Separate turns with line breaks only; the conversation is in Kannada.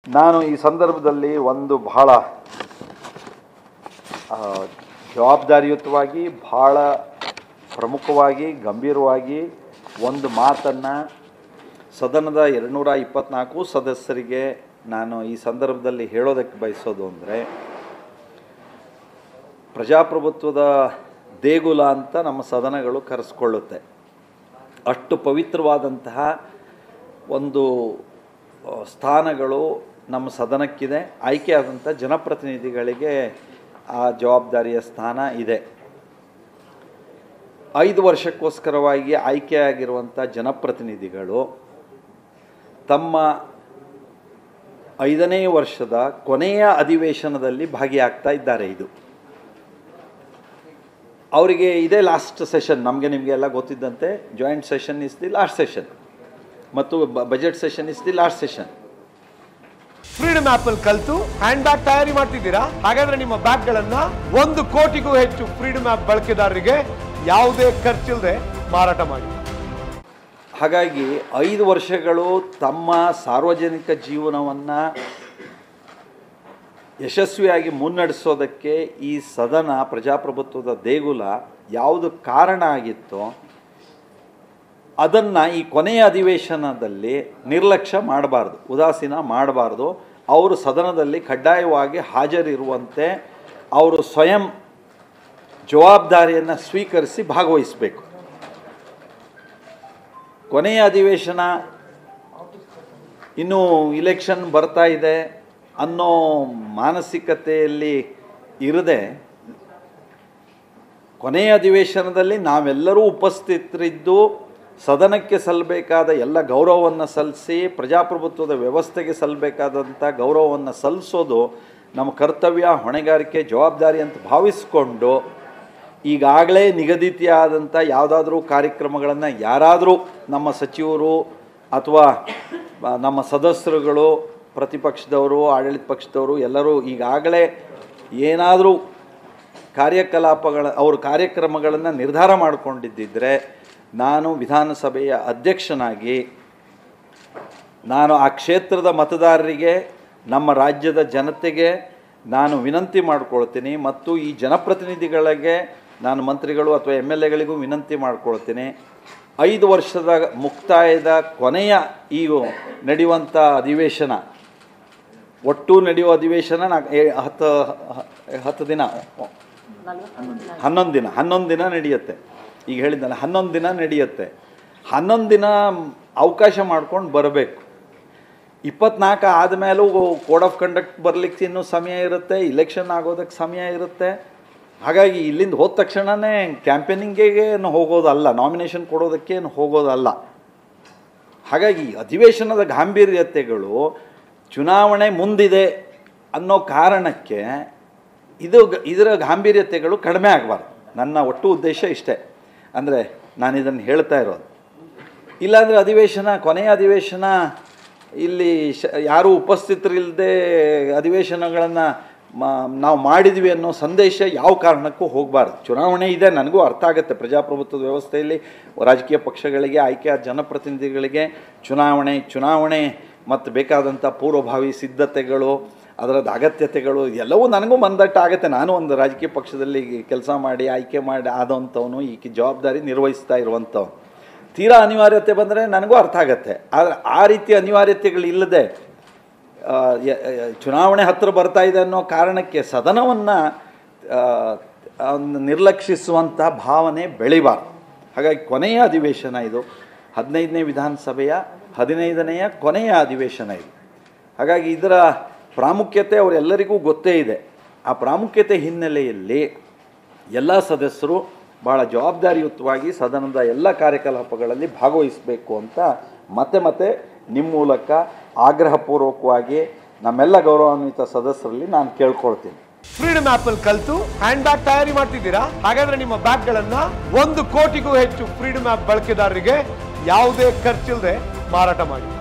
ನಾನು ಈ ಸಂದರ್ಭದಲ್ಲಿ ಒಂದು ಬಹಳ ಜವಾಬ್ದಾರಿಯುತವಾಗಿ ಬಹಳ ಪ್ರಮುಖವಾಗಿ ಗಂಭೀರವಾಗಿ ಒಂದು ಮಾತನ್ನು ಸದನದ 224 ಸದಸ್ಯರಿಗೆ ನಾನು ಈ ಸಂದರ್ಭದಲ್ಲಿ ಹೇಳೋದಕ್ಕೆ ಬಯಸೋದು ಅಂದರೆ, ಪ್ರಜಾಪ್ರಭುತ್ವದ ದೇಗುಲ ಅಂತ ನಮ್ಮ ಸದನಗಳು ಕರೆಸ್ಕೊಳ್ಳುತ್ತೆ. ಅಷ್ಟು ಪವಿತ್ರವಾದಂತಹ ಒಂದು ಸ್ಥಾನಗಳು ನಮ್ಮ ಸದನಕ್ಕಿದೆ. ಆಯ್ಕೆಯಾದಂಥ ಜನಪ್ರತಿನಿಧಿಗಳಿಗೆ ಆ ಜವಾಬ್ದಾರಿಯ ಸ್ಥಾನ ಇದೆ. 5 ವರ್ಷಕ್ಕೋಸ್ಕರವಾಗಿ ಆಯ್ಕೆಯಾಗಿರುವಂಥ ಜನಪ್ರತಿನಿಧಿಗಳು ತಮ್ಮ 5ನೇ ವರ್ಷದ ಕೊನೆಯ ಅಧಿವೇಶನದಲ್ಲಿ ಭಾಗಿಯಾಗ್ತಾ ಇದ್ದಾರೆ. ಇದು ಅವರಿಗೆ ಇದೇ ಲಾಸ್ಟ್ ಸೆಷನ್. ನಮಗೆ ನಿಮಗೆಲ್ಲ ಗೊತ್ತಿದ್ದಂತೆ joint session is the last session ಮತ್ತು budget session is the last session.
Freedom app ಅಲ್ಲಿ ಕಲಿತು ಹ್ಯಾಂಡ್ ಬ್ಯಾಗ್ ತಯಾರಿ ಮಾಡ್ತಿದ್ದೀರಾ? ಹಾಗಾದ್ರೆ ನಿಮ್ಮ ಬ್ಯಾಗ್ಗಳನ್ನ 1 ಕೋಟಿಗೂ ಹೆಚ್ಚು ಫ್ರೀಡಮ್ ಆಪ್ ಬಳಕೆದಾರರಿಗೆ ಯಾವುದೇ ಖರ್ಚಿಲ್ಲದೆ ಮಾರಾಟ ಮಾಡಿ.
ಹಾಗಾಗಿ 5 ವರ್ಷಗಳು ತಮ್ಮ ಸಾರ್ವಜನಿಕ ಜೀವನವನ್ನು ಯಶಸ್ವಿಯಾಗಿ ಮುನ್ನಡೆಸೋದಕ್ಕೆ ಈ ಸದನ, ಪ್ರಜಾಪ್ರಭುತ್ವದ ದೇಗುಲ ಯಾವುದು ಕಾರಣ ಆಗಿತ್ತೋ ಅದನ್ನು ಈ ಕೊನೆಯ ಅಧಿವೇಶನದಲ್ಲಿ ನಿರ್ಲಕ್ಷ್ಯ ಮಾಡಬಾರ್ದು, ಉದಾಸೀನ ಮಾಡಬಾರ್ದು. ಅವರು ಸದನದಲ್ಲಿ ಕಡ್ಡಾಯವಾಗಿ ಹಾಜರಿರುವಂತೆ ಅವರು ಸ್ವಯಂ ಜವಾಬ್ದಾರಿಯನ್ನು ಸ್ವೀಕರಿಸಿ ಭಾಗವಹಿಸಬೇಕು. ಕೊನೆಯ ಅಧಿವೇಶನ ಇನ್ನೂ ಇಲೆಕ್ಷನ್ ಬರ್ತಾ ಇದೆ ಅನ್ನೋ ಮಾನಸಿಕತೆಯಲ್ಲಿ ಇರದೆ, ಕೊನೆಯ ಅಧಿವೇಶನದಲ್ಲಿ ನಾವೆಲ್ಲರೂ ಉಪಸ್ಥಿತರಿದ್ದು ಸದನಕ್ಕೆ ಸಲ್ಲಬೇಕಾದ ಎಲ್ಲ ಗೌರವವನ್ನು ಸಲ್ಲಿಸಿ, ಪ್ರಜಾಪ್ರಭುತ್ವದ ವ್ಯವಸ್ಥೆಗೆ ಸಲ್ಲಬೇಕಾದಂಥ ಗೌರವವನ್ನು ಸಲ್ಲಿಸೋದು ನಮ್ಮ ಕರ್ತವ್ಯ, ಹೊಣೆಗಾರಿಕೆ, ಜವಾಬ್ದಾರಿ ಅಂತ ಭಾವಿಸಿಕೊಂಡು ಈಗಾಗಲೇ ನಿಗದಿತಿಯಾದಂಥ ಯಾವುದಾದ್ರೂ ಕಾರ್ಯಕ್ರಮಗಳನ್ನು ಯಾರಾದರೂ ನಮ್ಮ ಸಚಿವರು ಅಥವಾ ನಮ್ಮ ಸದಸ್ಯರುಗಳು, ಪ್ರತಿಪಕ್ಷದವರು, ಆಡಳಿತ ಪಕ್ಷದವರು ಎಲ್ಲರೂ ಈಗಾಗಲೇ ಏನಾದರೂ ಅವ್ರ ಕಾರ್ಯಕ್ರಮಗಳನ್ನು ನಿರ್ಧಾರ ಮಾಡಿಕೊಂಡಿದ್ದರೆ, ನಾನು ವಿಧಾನಸಭೆಯ ಅಧ್ಯಕ್ಷನಾಗಿ ನಾನು ಆ ಕ್ಷೇತ್ರದ ಮತದಾರರಿಗೆ, ನಮ್ಮ ರಾಜ್ಯದ ಜನತೆಗೆ ನಾನು ವಿನಂತಿ ಮಾಡಿಕೊಳ್ತೀನಿ ಮತ್ತು ಈ ಜನಪ್ರತಿನಿಧಿಗಳಿಗೆ, ನಾನು ಮಂತ್ರಿಗಳು ಅಥವಾ MLAಗಳಿಗೂ ವಿನಂತಿ ಮಾಡಿಕೊಳ್ತೀನಿ. 5 ವರ್ಷದ ಮುಕ್ತಾಯದ ಕೊನೆಯ ಈ ನಡೆಯುವಂಥ ಅಧಿವೇಶನ, ಒಟ್ಟು ನಡೆಯುವ ಅಧಿವೇಶನ 10 ದಿನ, 11 ದಿನ ನಡೆಯುತ್ತೆ. ಈಗ ಹೇಳಿದ್ದಲ್ಲ, 11 ದಿನ ನಡೆಯುತ್ತೆ. 11 ದಿನ ಅವಕಾಶ ಮಾಡ್ಕೊಂಡು ಬರಬೇಕು. 24 ಆದಮೇಲೂ ಕೋಡ್ ಆಫ್ ಕಂಡಕ್ಟ್ ಬರಲಿಕ್ಕೆ ಇನ್ನೂ ಸಮಯ ಇರುತ್ತೆ, ಇಲೆಕ್ಷನ್ ಆಗೋದಕ್ಕೆ ಸಮಯ ಇರುತ್ತೆ. ಹಾಗಾಗಿ ಇಲ್ಲಿಂದ ಹೋದ ತಕ್ಷಣವೇ ಕ್ಯಾಂಪೇನಿಂಗಿಗೆ ಹೋಗೋದಲ್ಲ, ನಾಮಿನೇಷನ್ ಕೊಡೋದಕ್ಕೆ ಹೋಗೋದಲ್ಲ. ಹಾಗಾಗಿ ಅಧಿವೇಶನದ ಗಾಂಭೀರ್ಯತೆಗಳು ಚುನಾವಣೆ ಮುಂದಿದೆ ಅನ್ನೋ ಕಾರಣಕ್ಕೆ ಇದರ ಗಾಂಭೀರ್ಯತೆಗಳು ಕಡಿಮೆ ಆಗಬಾರ್ದು. ನನ್ನ ಒಟ್ಟು ಉದ್ದೇಶ ಇಷ್ಟೇ. ಅಂದರೆ ನಾನು ಇದನ್ನು ಹೇಳ್ತಾ ಇರೋದು. ಇಲ್ಲಾಂದರೆ ಕೊನೆಯ ಅಧಿವೇಶನ ಇಲ್ಲಿ ಯಾರೂ ಉಪಸ್ಥಿತರಿಲ್ಲದೆ ಅಧಿವೇಶನಗಳನ್ನು ನಾವು ಮಾಡಿದ್ವಿ ಅನ್ನೋ ಸಂದೇಶ ಯಾವ ಕಾರಣಕ್ಕೂ ಹೋಗಬಾರ್ದು. ಚುನಾವಣೆ ಇದೆ, ನನಗೂ ಅರ್ಥ ಆಗುತ್ತೆ. ಪ್ರಜಾಪ್ರಭುತ್ವದ ವ್ಯವಸ್ಥೆಯಲ್ಲಿ ರಾಜಕೀಯ ಪಕ್ಷಗಳಿಗೆ, ಆಯ್ಕೆಯಾದ ಜನಪ್ರತಿನಿಧಿಗಳಿಗೆ ಚುನಾವಣೆ ಮತ್ತು ಬೇಕಾದಂಥ ಪೂರ್ವಭಾವಿ ಸಿದ್ಧತೆಗಳು, ಅದರದ್ದು ಅಗತ್ಯತೆಗಳು ಎಲ್ಲವೂ ನನಗೂ ಆಗುತ್ತೆ. ನಾನು ಒಂದು ರಾಜಕೀಯ ಪಕ್ಷದಲ್ಲಿ ಕೆಲಸ ಮಾಡಿ ಆಯ್ಕೆ ಮಾಡಿ ಆದಂಥವನು, ಈ ಜವಾಬ್ದಾರಿ ನಿರ್ವಹಿಸ್ತಾ ಇರುವಂಥವನು. ತೀರಾ ಅನಿವಾರ್ಯತೆ ಬಂದರೆ ನನಗೂ ಅರ್ಥ ಆಗುತ್ತೆ. ಆದರೆ ಆ ರೀತಿ ಅನಿವಾರ್ಯತೆಗಳಿಲ್ಲದೆ ಚುನಾವಣೆ ಹತ್ತಿರ ಬರ್ತಾ ಇದೆ ಅನ್ನೋ ಕಾರಣಕ್ಕೆ ಸದನವನ್ನು ನಿರ್ಲಕ್ಷಿಸುವಂಥ ಭಾವನೆ ಬೆಳಿಬಾರ್ದು. ಹಾಗಾಗಿ ಕೊನೆಯ ಅಧಿವೇಶನ ಇದು, 15ನೇ ವಿಧಾನಸಭೆಯ 15ನೆಯ ಕೊನೆಯ ಅಧಿವೇಶನ ಇದು. ಹಾಗಾಗಿ ಇದರ ಪ್ರಾಮುಖ್ಯತೆ ಅವರೆಲ್ಲರಿಗೂ ಗೊತ್ತೇ ಇದೆ. ಆ ಪ್ರಾಮುಖ್ಯತೆ ಹಿನ್ನೆಲೆಯಲ್ಲಿ ಎಲ್ಲ ಸದಸ್ಯರು ಭಾಳ ಜವಾಬ್ದಾರಿಯುತವಾಗಿ ಸದನದ ಎಲ್ಲ ಕಾರ್ಯಕಲಾಪಗಳಲ್ಲಿ ಭಾಗವಹಿಸಬೇಕು ಅಂತ ಮತ್ತೆ ನಿಮ್ಮ ಮೂಲಕ ಆಗ್ರಹಪೂರ್ವಕವಾಗಿ ನಮ್ಮೆಲ್ಲ ಗೌರವಾನ್ವಿತ ಸದಸ್ಯರಲ್ಲಿ ನಾನು ಕೇಳ್ಕೊಳ್ತೀನಿ.
ಫ್ರೀಡಮ್ ಆಪ್ ಅಲ್ಲಿ ಕಲಿತು ಹ್ಯಾಂಡ್ ಬ್ಯಾಗ್ ತಯಾರಿ ಮಾಡ್ತಿದ್ದೀರಾ? ಹಾಗಾದ್ರೆ ನಿಮ್ಮ ಬ್ಯಾಗ್ಗಳನ್ನ 1 ಕೋಟಿಗೂ ಹೆಚ್ಚು ಫ್ರೀಡಮ್ ಆಪ್ ಬಳಕೆದಾರರಿಗೆ ಯಾವುದೇ ಖರ್ಚಿಲ್ಲದೆ ಮಾರಾಟ ಮಾಡಿ.